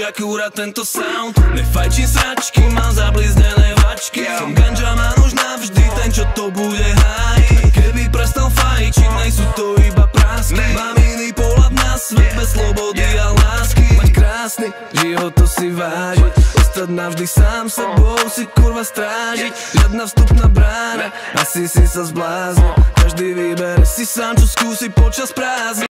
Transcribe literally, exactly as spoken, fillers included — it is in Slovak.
akurát tento sound. Nefajčím sračky, mám zablíznené vačky. Som ganžaman už navždy, ten čo to bude hájiť. Keby prestal fajčiť, nejsú to iba prásky. Mám iný pohľad na svet, bez slobody a lásky. Mať krásny život, to si vážiť. Ostať navždy sám sebou, si kurva strážiť. Žiadna vstupná brána, asi si sa zbláznil. Každý vybere si sám, čo skúsi počas prázdnin.